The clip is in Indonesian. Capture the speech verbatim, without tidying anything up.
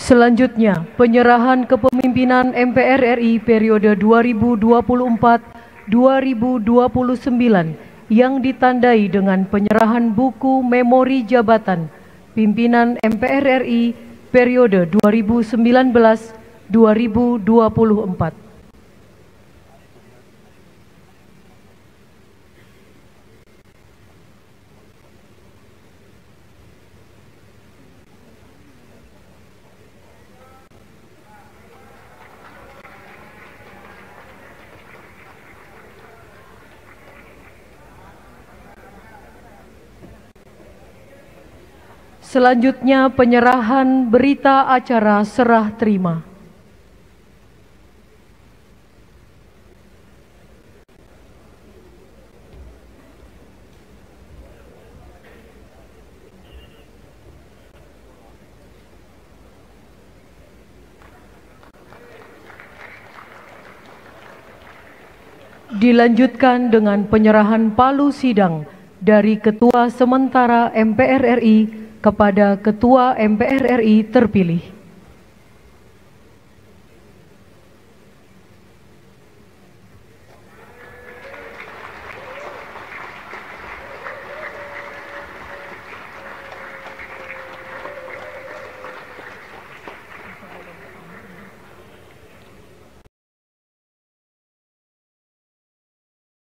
Selanjutnya, penyerahan kepemimpinan M P R R I periode dua ribu dua puluh empat sampai dua ribu dua puluh sembilan yang ditandai dengan penyerahan buku memori jabatan pimpinan M P R R I periode dua ribu sembilan belas sampai dua ribu dua puluh empat. Selanjutnya penyerahan berita acara serah terima. Dilanjutkan dengan penyerahan palu sidang dari Ketua Sementara M P R R I kepada Ketua M P R R I terpilih.